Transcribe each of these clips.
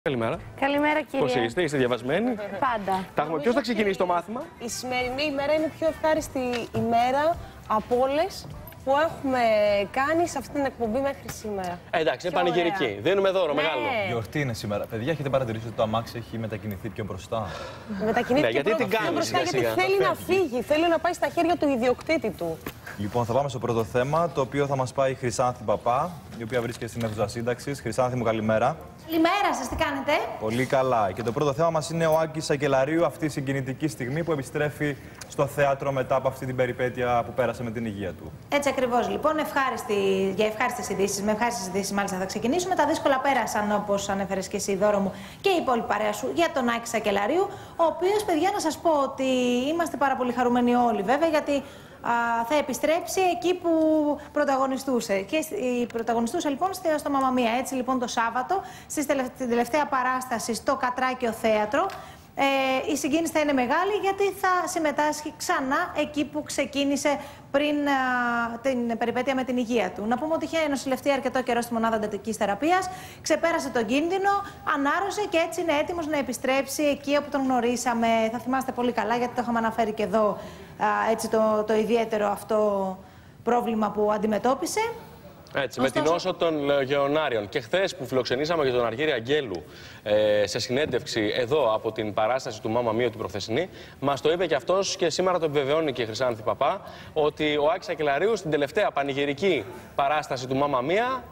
Καλημέρα. Καλημέρα, κύριε. Πώς είστε διαβασμένοι? Πάντα. Ποιος θα ξεκινήσει το μάθημα? Η σημερινή ημέρα είναι η πιο ευχάριστη ημέρα από όλες που έχουμε κάνει σε αυτή την εκπομπή μέχρι σήμερα. Εντάξει, είναι πανηγυρική. Δίνουμε δώρο μεγάλο. Γιορτή είναι σήμερα. Παιδιά, έχετε παρατηρήσει ότι το αμάξι έχει μετακινηθεί πιο μπροστά? Μετακινήθηκε γιατί την πιο κάνεις μπροστά, γιατί σιγά-σιγά. θέλει να φύγει, θέλει να πάει στα χέρια του ιδιοκτήτη του. Λοιπόν, θα πάμε στο πρώτο θέμα, το οποίο θα μας πάει η Χρυσάνθη Παπά, η οποία βρίσκεται στην αίθουσα σύνταξης. Χρυσάνθη μου, καλημέρα. Καλημέρα σας, τι κάνετε? Πολύ καλά. Και το πρώτο θέμα μας είναι ο Άκης Σακελαρίου, αυτή η συγκινητική στιγμή που επιστρέφει στο θέατρο μετά από αυτή την περιπέτεια που πέρασε με την υγεία του. Έτσι ακριβώς, λοιπόν, για ευχάριστες ειδήσεις, με ευχάριστες ειδήσεις μάλιστα θα ξεκινήσουμε. Τα δύσκολα πέρασαν, όπως ανέφερες και εσύ, Δώρο μου, και η υπόλοιπη παρέα σου για τον Άκη Σακελαρίου, ο οποίος, παιδιά, να σας πω ότι είμαστε πάρα πολύ χαρούμενοι όλοι, βέβαια, γιατί θα επιστρέψει εκεί που πρωταγωνιστούσε. Και πρωταγωνιστούσε λοιπόν στο Μαμμα Μία. Έτσι λοιπόν το Σάββατο, στην τελευταία παράσταση στο Κατράκιο Θέατρο, η συγκίνηση θα είναι μεγάλη, γιατί θα συμμετάσχει ξανά εκεί που ξεκίνησε πριν την περιπέτεια με την υγεία του. Να πούμε ότι είχε νοσηλευτεί αρκετό καιρό στη μονάδα εντατικής θεραπείας, ξεπέρασε τον κίνδυνο, ανάρρωσε και έτσι είναι έτοιμος να επιστρέψει εκεί όπου τον γνωρίσαμε. Θα θυμάστε πολύ καλά, γιατί το είχαμε αναφέρει και εδώ έτσι, το ιδιαίτερο αυτό πρόβλημα που αντιμετώπισε. Έτσι, με την όσο των Λεωνάριων. Και χθες που φιλοξενήσαμε για τον Αργύρη Αγγέλου σε συνέντευξη εδώ από την παράσταση του Μαμμα Μία την προχθεσινή, μας το είπε και αυτός και σήμερα το επιβεβαιώνει και η Χρυσάνθη Παπά, ότι ο Άκης Σακελαρίου στην τελευταία πανηγυρική παράσταση του Μαμμα Μία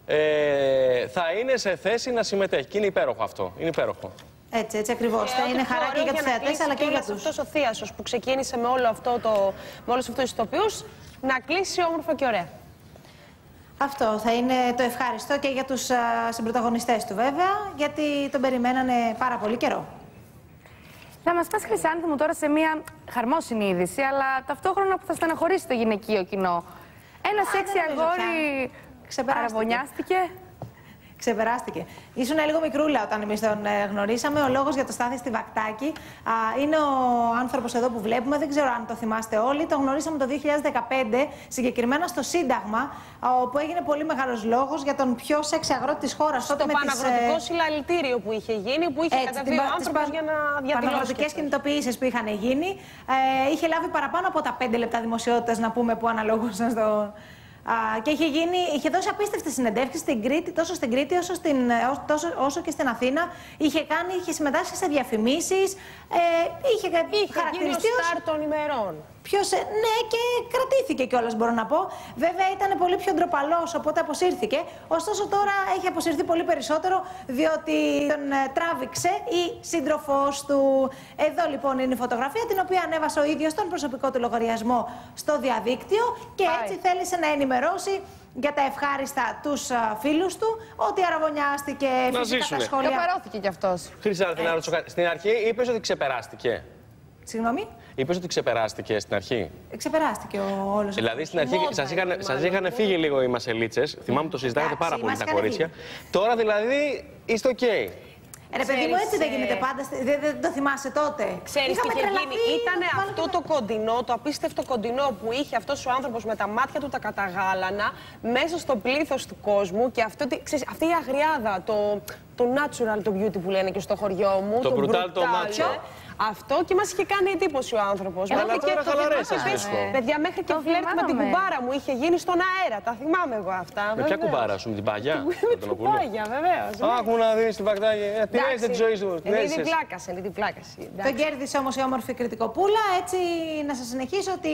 θα είναι σε θέση να συμμετέχει. Και είναι υπέροχο αυτό. Είναι υπέροχο. Έτσι ακριβώς. Θα είναι χαρά και για τους θεατές, αλλά και για τους. Αυτός ο θίασος που ξεκίνησε με όλους αυτούς τους ηθοποιούς, να κλείσει όμορφα και ωραία. Αυτό θα είναι το ευχάριστο και για τους συμπρωταγωνιστές του, βέβαια, γιατί τον περιμένανε πάρα πολύ καιρό. Θα μας πας, Χρυσάνθη μου, τώρα σε μια χαρμόσυνη είδηση, αλλά ταυτόχρονα που θα στεναχωρήσει το γυναικείο κοινό. Ένα σεξι αγόρι αραβωνιάστηκε. Ξεπεράστηκε. Ήσουν λίγο μικρούλα όταν εμείς τον γνωρίσαμε. Ο λόγος για το Στάθη Στιβακτάκη είναι ο άνθρωπος εδώ που βλέπουμε. Δεν ξέρω αν το θυμάστε όλοι. Τον γνωρίσαμε το 2015, συγκεκριμένα στο Σύνταγμα, όπου έγινε πολύ μεγάλος λόγος για τον πιο σεξι αγρότη της χώρας. Στο παναγροτικό συλλαλητήριο που είχε γίνει, που είχε καταβεί ο άνθρωπος για να διαδηλώσει. Παναγροτικές κινητοποιήσεις που είχαν γίνει. Είχε λάβει παραπάνω από τα 5 λεπτά δημοσιότητας, να πούμε, που αναλογούσαν στο. Και είχε δώσει απίστευτες συνεντεύξεις στην Κρήτη, τόσο στην Κρήτη όσο και στην Αθήνα. Είχε συμμετάσχει σε διαφημίσεις. Είχε χαρακτηριστεί ως στάρ των ημερών. Ναι, και κρατήθηκε κιόλας, μπορώ να πω. Βέβαια ήταν πολύ πιο ντροπαλός, οπότε αποσύρθηκε. Ωστόσο τώρα έχει αποσυρθεί πολύ περισσότερο, διότι τον τράβηξε η σύντροφός του. Εδώ λοιπόν είναι η φωτογραφία, την οποία ανέβασε ο ίδιος στον προσωπικό του λογαριασμό στο διαδίκτυο, και έτσι θέλησε να ενημερώσει για τα ευχάριστα τους φίλους του, ότι αραβωνιάστηκε, φυσικά τα σχόλια. Καπαρώθηκε κι αυτός. Χρυσάνθη, να ρωτήσω κάτι. Στην αρχή είπες ότι ξεπεράστηκε. Συγγνώμη. Είπες ότι ξεπεράστηκε στην αρχή. Ξεπεράστηκε όλος. Δηλαδή στην αρχή σας είχαν φύγει λίγο οι μασελίτσες. Θυμάμαι το συζητάγατε πάρα πολύ τα κορίτσια. Τώρα δηλαδή είστε οκ. Ρε παιδί μου, έτσι δεν γίνεται πάντα. Δεν το θυμάσαι τότε. Ξέρεις τι είχε γίνει? Ήταν αυτό το κοντινό, το απίστευτο κοντινό που είχε αυτός ο άνθρωπος με τα μάτια του τα καταγάλανα μέσα στο πλήθος του κόσμου, και αυτή η αγριάδα, το natural, το beauty που λένε και στο χωριό μου. Το brutal, το macho. Αυτό, και μας είχε κάνει εντύπωση ο άνθρωπος. Αλλά τώρα χαλαρέσες, βρίσκω. Παιδιά, μέχρι και φλερτ με την κουμπάρα μου είχε γίνει στον αέρα. Τα θυμάμαι εγώ αυτά. Με ποια κουμπάρα σου, με την Παγιά? Με την Παγιά, βεβαίως. Άκου να δεις την Παγδάκη. Τι έζησε τη ζωή σου. Λίγη πλάκαση, λίγη πλάκαση. Τον κέρδισε όμως η όμορφη κριτικοπούλα. Έτσι, να σας συνεχίσω ότι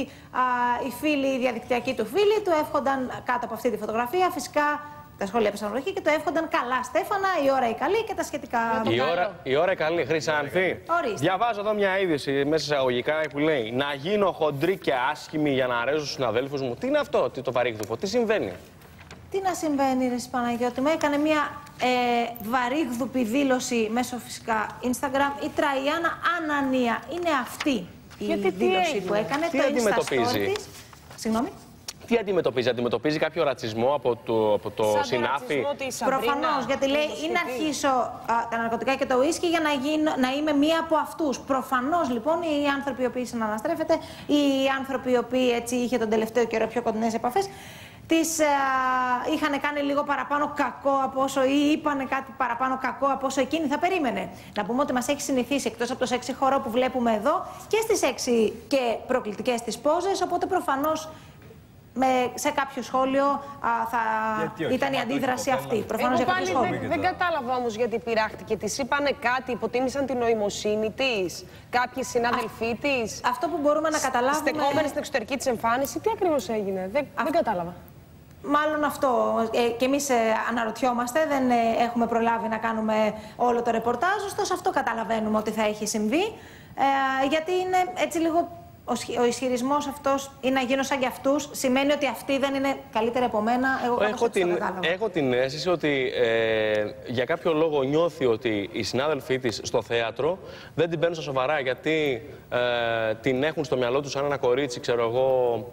οι φίλοι, οι διαδικτυακοί του φίλοι του εύχονταν κάτω από αυτή τη φωτογραφία, φυσικά. Τα σχόλια έπεσαν βροχή και το εύχονταν καλά, Στέφανα, η ώρα η καλή και τα σχετικά. Η ώρα η καλή, Χρυσάνθη. Διαβάζω εδώ μια είδηση μέσα εισαγωγικά που λέει: να γίνω χοντρή και άσχημη για να αρέσω στους συναδέλφους μου. Τι είναι αυτό, το βαρύγδουπο, τι συμβαίνει? Τι να συμβαίνει, ρε Παναγιώτη μου? Έκανε μια βαρύγδουπη δήλωση μέσω φυσικά Instagram η Τραϊάννα Ανανία. Είναι αυτή η δήλωση που έκανε. Τι αντιμετωπίζει? Συγγνώμη. Τι αντιμετωπίζει κάποιο ρατσισμό από το συνάφι? Προφανώς, γιατί λέει ή να αρχίσω τα ναρκωτικά και το ουίσκι για να είμαι μία από αυτούς. Προφανώς λοιπόν οι άνθρωποι οι οποίοι συναναστρέφεται, οι άνθρωποι οι οποίοι έτσι είχε τον τελευταίο καιρό πιο κοντινές επαφές, είχαν κάνει λίγο παραπάνω κακό από όσο ή είπανε κάτι παραπάνω κακό από όσο εκείνη θα περίμενε. Να πούμε ότι μας έχει συνηθίσει εκτός από το σεξι χορό που βλέπουμε εδώ και στις σεξι και προκλητικές τις πόζες, οπότε προφανώς σε κάποιο σχόλιο θα ήταν η αντίδραση αυτή. Προφανώς για κάποιο σχόλιο. Δεν κατάλαβα όμως γιατί πειράχτηκε. Της είπανε κάτι, υποτίμησαν την νοημοσύνη της, κάποιοι συνάδελφοί της. Αυτό που μπορούμε να καταλάβουμε. Στεκόμενοι στην εξωτερική της εμφάνιση, τι ακριβώς έγινε, δεν κατάλαβα. Μάλλον αυτό. Και εμείς αναρωτιόμαστε, δεν έχουμε προλάβει να κάνουμε όλο το ρεπορτάζ, ωστόσο αυτό καταλαβαίνουμε ότι θα έχει συμβεί, γιατί είναι έτσι λίγο. Ο ισχυρισμός αυτός ή να γίνω σαν κι αυτούς σημαίνει ότι αυτοί δεν είναι καλύτεροι από μένα. Έχω την αίσθηση ότι για κάποιο λόγο νιώθει ότι οι συνάδελφοί της στο θέατρο δεν την παίρνουν στα σοβαρά, γιατί την έχουν στο μυαλό τους σαν ένα κορίτσι, ξέρω εγώ.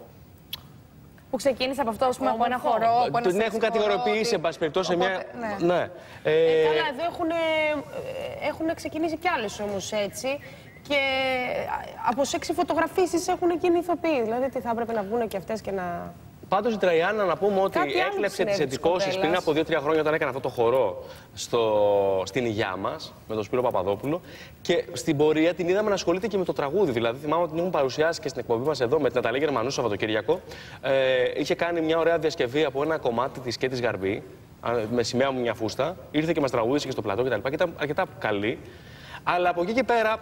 Που ξεκίνησε από αυτό, πούμε, από ένα χορό. Την έχουν κατηγοριοποιήσει, εν πάση περιπτώσει, σε μια. Ναι. Καλά, εδώ έχουν ξεκινήσει κι άλλες όμως έτσι. Και από σεξι φωτογραφίσεις έχουν γίνει ηθοποιοί. Δηλαδή, τι θα έπρεπε να βγουν και αυτές και να. Πάντως η Τραϊάννα, να πούμε ότι έκλεψε τις εντυπώσεις πριν από 2-3 χρόνια όταν έκανε αυτό το χορό στην Υγειά μας, με τον Σπύρο Παπαδόπουλο. Και στην πορεία την είδαμε να ασχολείται και με το τραγούδι. Δηλαδή, θυμάμαι ότι την έχουν παρουσιάσει και στην εκπομπή μας εδώ με την Ναταλή Γερμανού Σαββατοκύριακο. Είχε κάνει μια ωραία διασκευή από ένα κομμάτι της και της Γαρμπή, με σημαία μου μια φούστα. Ήρθε και μας τραγούδισε και στο πλατό κτλ. Και ήταν αρκετά καλή. Αλλά από εκεί και πέρα,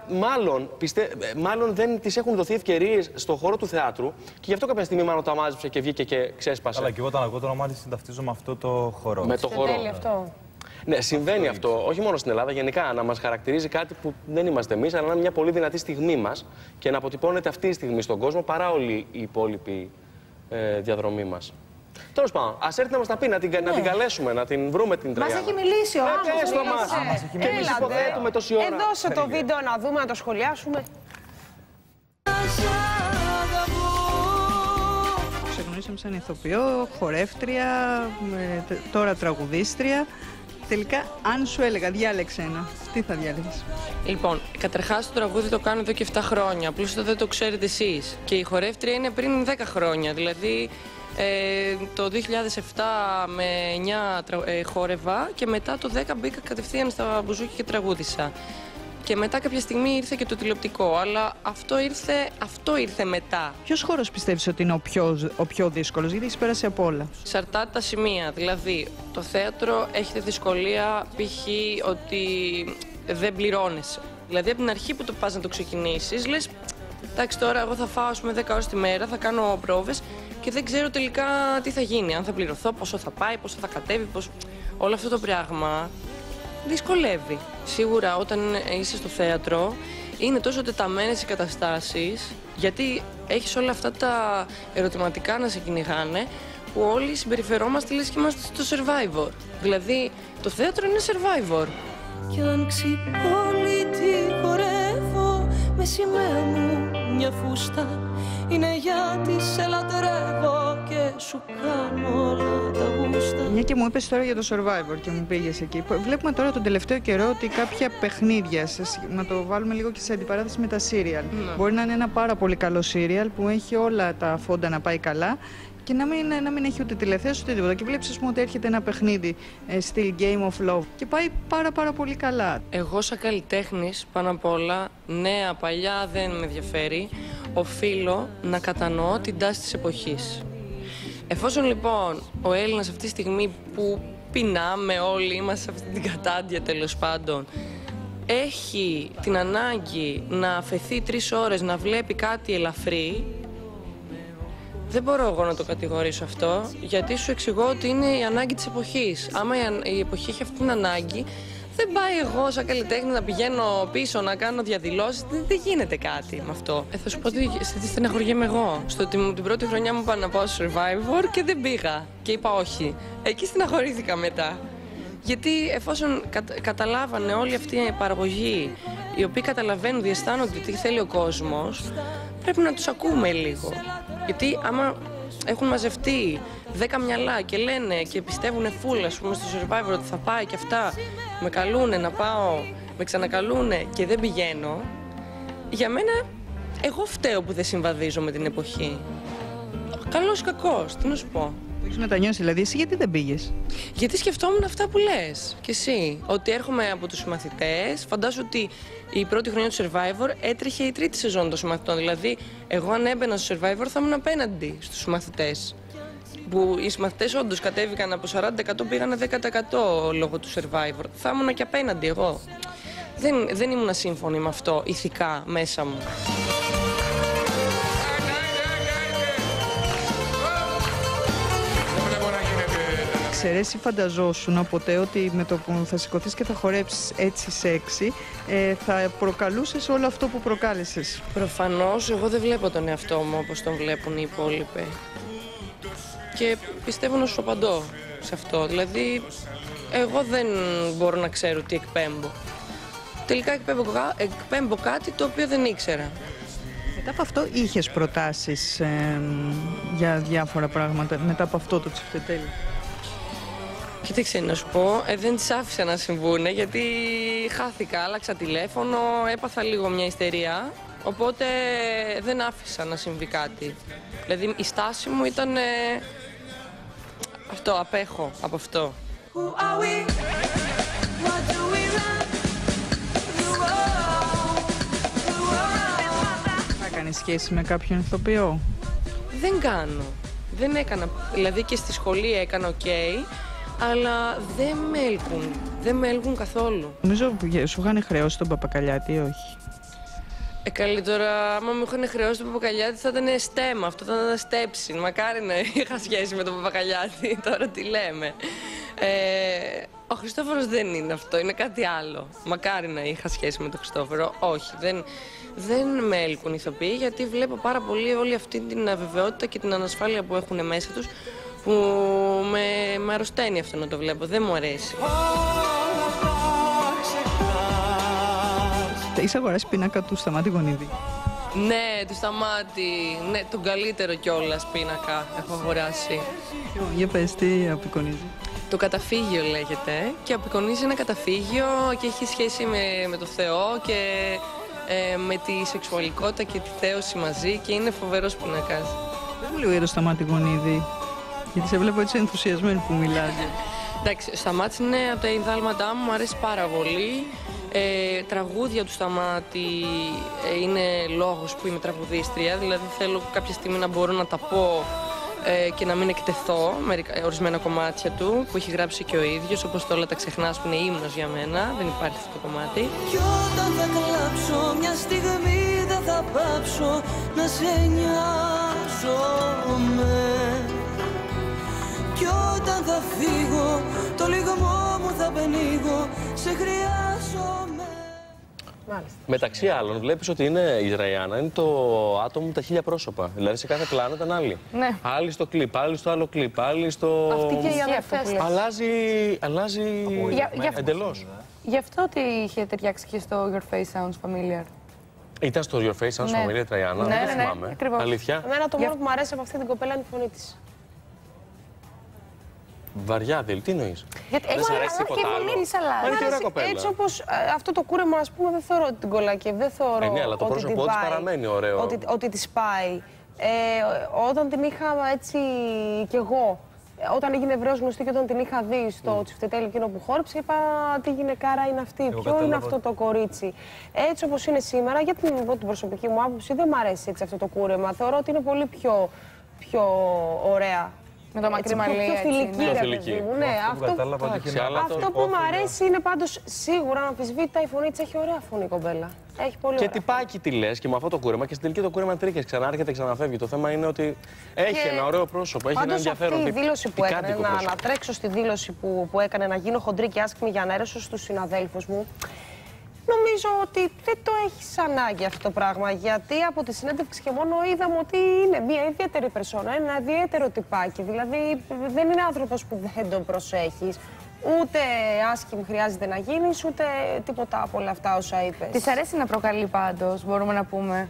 μάλλον δεν της έχουν δοθεί ευκαιρίες στον χώρο του θεάτρου και γι' αυτό κάποια στιγμή μάλλον τα μάζεψε και βγήκε και ξέσπασε. Αλλά και εγώ όταν ακούω το όνομά της συνταυτίζω με αυτό το χορό. Με το χορό. Αυτό. Ναι, συμβαίνει αυτό, όχι μόνο στην Ελλάδα, γενικά να μας χαρακτηρίζει κάτι που δεν είμαστε εμείς, αλλά να είναι μια πολύ δυνατή στιγμή μας και να αποτυπώνεται αυτή η στιγμή στον κόσμο παρά όλη η υπόλοιπη διαδρομή μας. Τέλος πάντων, ας έρθει να μας τα πει, να την καλέσουμε, να την βρούμε την Τραϊάννα. Μας έχει μιλήσει ο άνθρωπος. Και εμείς υποθέτουμε τόση ώρα. Δώσε το βίντεο να δούμε, να το σχολιάσουμε. Ξεκινήσαμε σαν ηθοποιό, χορεύτρια, τώρα τραγουδίστρια. Τελικά, αν σου έλεγα διάλεξε ένα, τι θα διάλεγες? Λοιπόν, καταρχάς το τραγούδι το κάνω εδώ και 7 χρόνια, απλώς δεν το ξέρετε εσείς. Και η χορεύτρια είναι πριν 10 χρόνια, δηλαδή το 2007 με 9 χόρευα και μετά το 10 μπήκα κατευθείαν στα μπουζούκια και τραγούδισα. Και μετά κάποια στιγμή ήρθε και το τηλεοπτικό, αλλά αυτό ήρθε μετά. Ποιος χώρος πιστεύεις ότι είναι ο πιο δύσκολος, γιατί έχεις πέρασει από όλα? Σαρτάται τα σημεία, δηλαδή το θέατρο έχει τη δυσκολία π.χ. ότι δεν πληρώνεσαι. Δηλαδή από την αρχή που το πας να το ξεκινήσεις, λες εντάξει τώρα εγώ θα φάω 10 ώρες τη μέρα, θα κάνω πρόβες και δεν ξέρω τελικά τι θα γίνει, αν θα πληρωθώ, πόσο θα πάει, πόσο θα κατέβει, όλο αυτό το πράγμα δυσκολεύει. Σίγουρα όταν είσαι στο θέατρο είναι τόσο τεταμένες οι καταστάσεις, γιατί έχεις όλα αυτά τα ερωτηματικά να σε κυνηγάνε, που όλοι συμπεριφερόμαστε λες και είμαστε στο Survivor. Δηλαδή το θέατρο είναι Survivor. Κι αν ξυπόλει τη χορεύω με σημαία μου μια φούστα, είναι γιατί σε λατρεύω και σου κάνω όλα τα γούστα. Μια και μου είπες τώρα για το Survivor και μου πήγες εκεί. Βλέπουμε τώρα τον τελευταίο καιρό ότι κάποια παιχνίδια, να το βάλουμε λίγο και σε αντιπαράθεση με τα serial. Μπορεί να είναι ένα πάρα πολύ καλό serial που έχει όλα τα φόντα να πάει καλά και να μην έχει ούτε τηλεθέαση ούτε τίποτα. Και βλέπεις, ας πούμε, ότι έρχεται ένα παιχνίδι στυλ Game of Love και πάει πάρα πολύ καλά. Εγώ σαν καλλιτέχνης, πάνω απ' όλα, νέα, παλιά, δεν με ενδιαφέρει, οφείλω να κατανοώ την τάση της εποχής. Εφόσον λοιπόν ο Έλληνας αυτή τη στιγμή που πεινάμε όλοι, είμαστε σε αυτή την κατάντια τέλος πάντων, έχει την ανάγκη να αφαιθεί 3 ώρες να βλέπει κάτι ελαφρύ, δεν μπορώ εγώ να το κατηγορήσω αυτό, γιατί σου εξηγώ ότι είναι η ανάγκη της εποχής. Άμα η εποχή έχει αυτή την ανάγκη, δεν πάει εγώ σαν καλλιτέχνη να πηγαίνω πίσω να κάνω διαδηλώσεις, δεν γίνεται κάτι με αυτό. Θα σου πω ότι στεναχωριέμαι εγώ. Στο ότι την πρώτη χρονιά μου είπα να πάω στο Survivor και δεν πήγα. Και είπα όχι. Εκεί στεναχωρήθηκα μετά. Γιατί εφόσον καταλάβανε όλη αυτή η παραγωγή, οι οποίοι καταλαβαίνουν, διαισθάνονται τι θέλει ο κόσμος, πρέπει να τους ακούμε λίγο. Γιατί άμα έχουν μαζευτεί 10 μυαλά και λένε και πιστεύουν φουλ, ας πούμε, στο Survivor ότι θα πάει και αυτά, με καλούνε να πάω, με ξανακαλούνε και δεν πηγαίνω, για μένα εγώ φταίω που δεν συμβαδίζω με την εποχή. Καλός κακός, τι να σου πω. Το έχεις μετανιώσει, δηλαδή εσύ γιατί δεν πήγες? Γιατί σκεφτόμουν αυτά που λες και εσύ. Ότι έρχομαι από τους συμμαθητές. Φαντάσου ότι η πρώτη χρονιά του Survivor έτρεχε η τρίτη σεζόν των συμμαθητών. Δηλαδή, εγώ αν έμπαινα στο Survivor θα ήμουν απέναντι στους συμμαθητές. Που οι συμμαθητές όντως κατέβηκαν από 40% πήγανε 10% λόγω του Survivor. Θα ήμουν και απέναντι εγώ. Δεν ήμουν σύμφωνη με αυτό ηθικά μέσα μου. Εσύ φανταζόσουν ποτέ ότι με το που θα σηκωθείς και θα χορέψεις έτσι σεξι θα προκαλούσες όλο αυτό που προκάλεσες? Προφανώς εγώ δεν βλέπω τον εαυτό μου όπως τον βλέπουν οι υπόλοιποι. Και πιστεύω να σου απαντώ σε αυτό. Δηλαδή, εγώ δεν μπορώ να ξέρω τι εκπέμπω. Τελικά εκπέμπω κάτι το οποίο δεν ήξερα. Μετά από αυτό είχες προτάσεις για διάφορα πράγματα, μετά από αυτό το τσιφτετέλι? Κοίταξε να σου πω, δεν τις άφησα να συμβούνε γιατί χάθηκα, άλλαξα τηλέφωνο, έπαθα λίγο μια ιστερία, οπότε δεν άφησα να συμβεί κάτι. Δηλαδή η στάση μου ήταν αυτό, απέχω από αυτό. Θα κάνεις σχέση με κάποιον ηθοποιό? Δεν κάνω, δεν έκανα, δηλαδή και στη σχολή έκανα αλλά δεν με έλκουν καθόλου. Νομίζω σου είχαν χρεώσει τον Παπακαλιάτη ή όχι? Καλή τώρα, άμα μου είχαν χρεώσει τον Παπακαλιάτη θα ήταν στέμα, αυτό θα ήταν στέψη. Μακάρι να είχα σχέση με τον Παπακαλιάτη, τώρα τι λέμε. Ο Χριστόφορος δεν είναι αυτό, είναι κάτι άλλο. Μακάρι να είχα σχέση με τον Χριστόφορο, όχι, δεν με έλκουν ηθοποιοί γιατί βλέπω πάρα πολύ όλη αυτή την αβεβαιότητα και την ανασφάλεια που έχουν μέσα τους που με αρρωσταίνει αυτό να το βλέπω, δεν μου αρέσει. Είσαι αγοράσει πίνακα του Σταμάτη Γονίδη? Ναι, του Σταμάτη, ναι, τον καλύτερο κιόλας πίνακα έχω αγοράσει. Για πες, τι απεικονίζει? Το καταφύγιο λέγεται και απεικονίζει ένα καταφύγιο και έχει σχέση με το Θεό και με τη σεξουαλικότητα και τη θέωση μαζί και είναι φοβερός πίνακας. Πες μου λίγο για το Σταμάτη Γονίδη, γιατί σε βλέπω έτσι ενθουσιασμένη που μιλάς. Εντάξει, ο Σταμάτης είναι από τα ιδάλματά μου αρέσει πάρα πολύ. Τραγούδια του Σταμάτη είναι λόγος που είμαι τραγουδίστρια, δηλαδή θέλω κάποια στιγμή να μπορώ να τα πω και να μην εκτεθώ ορισμένα κομμάτια του που έχει γράψει και ο ίδιος, όπως το «Όλα τα ξεχνάς» που είναι ύμνος για μένα, δεν υπάρχει αυτό το κομμάτι. Κι όταν θα κλάψω μια στιγμή δεν θα πάψω να σε νοιάζομαι. Κι όταν θα φύγω το λιγμό μου θα πενίγω, σε χρειάζομαι. Μάλιστα. Μεταξύ άλλων, βλέπεις ότι η Ραϊάννα είναι το άτομο με τα 1000 πρόσωπα. Δηλαδή σε κάθε πλάνο ήταν άλλη. Ναι. Άλλη στο κλιπ, άλλη στο άλλο κλιπ, άλλη στο. Αυτή και η αδερφές. Αλλάζει εντελώς. Γι' αυτό ότι είχε ταιριάξει και στο Your Face Sounds Familiar. Ήταν στο Your Face Sounds Familiar Ραϊάννα, δεν το θυμάμαι. Ακριβώς. Αλήθεια. Εμένα το μόνο που μου αρέσει από αυτή την κοπέλα είναι η φωνή της. Βαριά, τι εννοείς? Γιατί δεν σε αρέσει τίποτα άλλο? Είναι και ωραία κοπέλα. Έτσι όπως αυτό το κούρεμα, ας πούμε, δεν θεωρώ ότι την κολλάκευε, δεν θεωρώ ναι, αλλά το πρόσωπό της παραμένει ωραίο. Ότι της πάει. Όταν την είχα έτσι κι εγώ, όταν έγινε ευρέως γνωστή και όταν την είχα δει στο τσιφτετέλι εκείνο που χόρεψε, είπα τι γυναικάρα είναι αυτή, ποιο είναι αυτό το κορίτσι. Έτσι όπως είναι σήμερα, για την προσωπική μου άποψη, δεν μου αρέσει έτσι αυτό το κούρεμα. Θεωρώ ότι είναι πολύ πιο ωραία. Με το μακρύ μαλλί, πιο φιλική, ρε παιδί μου. Ναι, αυτό που μου αρέσει είναι πάντως σίγουρα αναμφισβήτητα η φωνή της. Έχει ωραία φωνή η κομπέλα. Έχει πολύ ωραία. Και τυπάκι τη λες και με αυτό το κούρεμα και στην τελική το κούρεμα τρίκες. Ξανάρχεται, ξαναφεύγει. Το θέμα είναι ότι έχει ένα ωραίο πρόσωπο, έχει ένα ενδιαφέρον. Αυτή η δήλωση που έκανε, να τρέξω στη δήλωση που έκανε, να γίνω χοντρή και άσκημη για να έρεσω στους συναδέλφους μου. Νομίζω ότι δεν το έχεις ανάγκη αυτό το πράγμα, γιατί από τη συνέντευξη και μόνο είδαμε ότι είναι μια ιδιαίτερη περσόνα, ένα ιδιαίτερο τυπάκι. Δηλαδή δεν είναι άνθρωπος που δεν τον προσέχεις, ούτε άσχημη χρειάζεται να γίνεις, ούτε τίποτα από όλα αυτά όσα είπες. Της αρέσει να προκαλεί πάντως, μπορούμε να πούμε.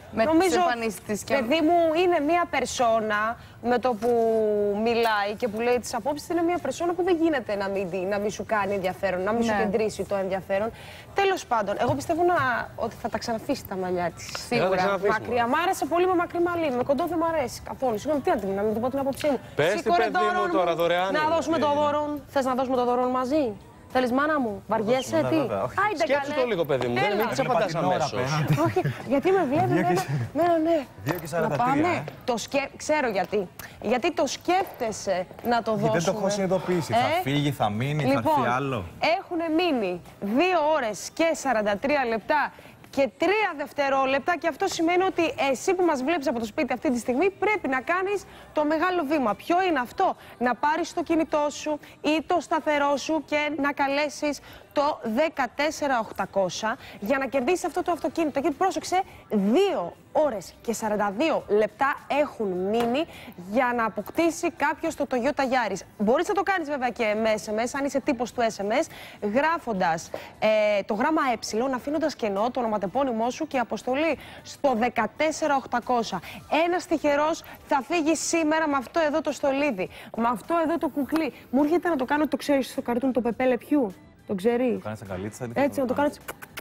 με τις εμφανίσεις της. Παιδί μου, είναι μια περσόνα με το που μιλάει και που λέει τις απόψεις, είναι μια περσόνα που δεν γίνεται να μην σου κάνει ενδιαφέρον, να μην σου κεντρήσει το ενδιαφέρον. Τέλος πάντων, εγώ πιστεύω ότι θα τα ξαναφύσει τα μαλλιά της. Σίγουρα. Μακριά. Μ' άρεσε πολύ με μακρύ μαλλί. Με κοντό δεν μ' αρέσει καθόλου. Συγγνώμη, να μην του πω την άποψή μου. Πες τι, παιδί μου, τώρα δωρεάν. Να δώσουμε το δώρο. Θες να δώσουμε το δώρο μαζί? Θέλεις, μάνα μου, βαριέσαι, τι? Σκέψου το λίγο, παιδί μου, δεν της απαντάς αμέσως. Όχι, γιατί με βλέπει ναι. 2:43. Ξέρω γιατί. Γιατί το σκέφτεσαι να το δώσουμε. Δεν το έχω συνειδητοποιήσει. Θα φύγει, θα μείνει, θα έρθει άλλο. Έχουν μείνει 2 ώρες και 43 λεπτά και 3 δευτερόλεπτα, και αυτό σημαίνει ότι εσύ που μας βλέπεις από το σπίτι αυτή τη στιγμή πρέπει να κάνεις το μεγάλο βήμα. Ποιο είναι αυτό? Να πάρεις το κινητό σου ή το σταθερό σου και να καλέσεις το 14800 για να κερδίσεις αυτό το αυτοκίνητο. Και πρόσεξε, 2 ώρες και 42 λεπτά έχουν μείνει για να αποκτήσει κάποιος το Toyota Yaris. Μπορείς να το κάνεις βέβαια και με SMS, αν είσαι τύπος του SMS, γράφοντας το γράμμα ε, αφήνοντας κενό το ονοματεπώνυμό σου και αποστολή στο 14800. Ένας τυχερός θα φύγει σήμερα με αυτό εδώ το στολίδι, με αυτό εδώ το κουκλί. Μου έρχεται να το κάνω, το ξέρεις στο καρτούν, το Πεπέ Πιού. Το ξέρει. Το κάνεις αγκαλίτσα, έτσι, να το κάνεις.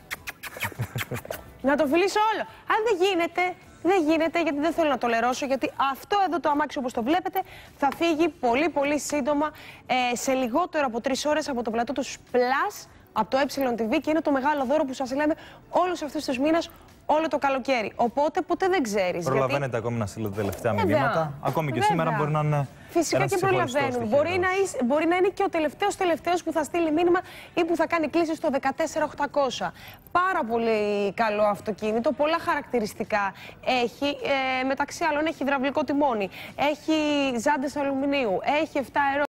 Να το φιλήσω όλο. Αν δεν γίνεται, δεν γίνεται, γιατί δεν θέλω να το λερώσω, γιατί αυτό εδώ το αμάξι, όπως το βλέπετε, θα φύγει πολύ πολύ σύντομα, σε λιγότερο από 3 ώρες από το πλατό του Plus, από το ETV, και είναι το μεγάλο δώρο που σας λέμε όλους αυτούς τους μήνες, όλο το καλοκαίρι. Οπότε ποτέ δεν ξέρεις. Προλαβαίνετε ακόμη να στείλετε τελευταία μηνύματα. Ακόμη και σήμερα μπορεί να είναι. Φυσικά και προλαβαίνουν. Μπορεί να είναι και ο τελευταίος που θα στείλει μήνυμα ή που θα κάνει κλήση στο 14800. Πάρα πολύ καλό αυτοκίνητο, πολλά χαρακτηριστικά έχει. Μεταξύ άλλων έχει υδραυλικό τιμόνι, έχει ζάντες αλουμινίου, έχει 7 αερό.